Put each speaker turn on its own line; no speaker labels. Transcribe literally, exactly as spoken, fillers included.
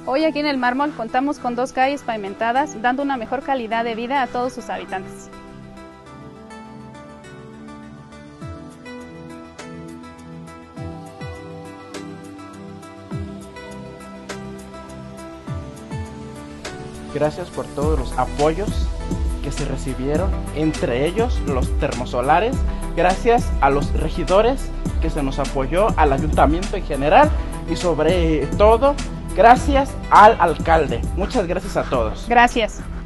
Hoy aquí en El Mármol contamos con dos calles pavimentadas, dando una mejor calidad de vida a todos sus habitantes.
Gracias por todos los apoyos que se recibieron, entre ellos los termosolares. Gracias a los regidores que se nos apoyó, al ayuntamiento en general y sobre todo, gracias al alcalde. Muchas gracias a todos.
Gracias.